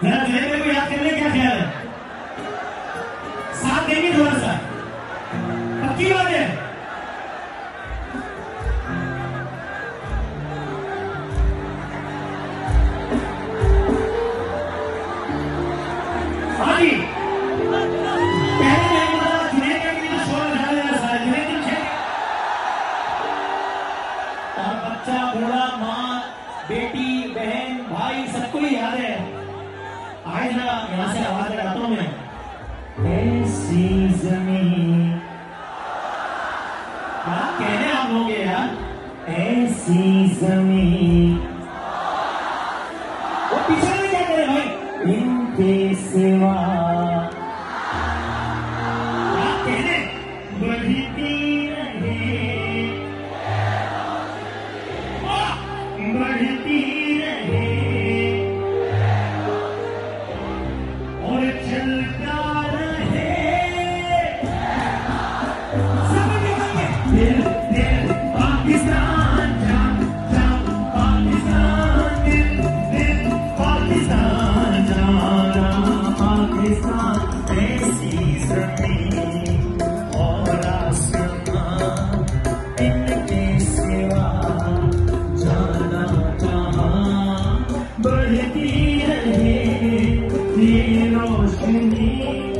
जरा जलेबी को याद करने क्या ख्याल है? साथ देंगे थोड़ा सा, पक्की बात है। हाँ जी, पहले जुनेद के लिए शोर लगा देना सारा, जुनेद के और बच्चा बूढ़ा माँ बेटी बहन भाई सबको ही याद है। आए जरा यहाँ से आवाज लगाता हूँ मैं। ऐसी जमीन, क्या कहने आप लोग यार, ऐसी जमीन, वो पीछे में क्या करे भाई, इनके सिवा क्या कहने, बढ़ती रहे, बढ़ती रहे और चलता रहे, दिल दिल पाकिस्तान, जाम जाम पाकिस्तान, दिल दिल पाकिस्तान, जाम जाम पाकिस्तान। ऐसी जमीन और आसमां, इनके सिवा जाना जहां, बढ़ती रहे ये रोशनी।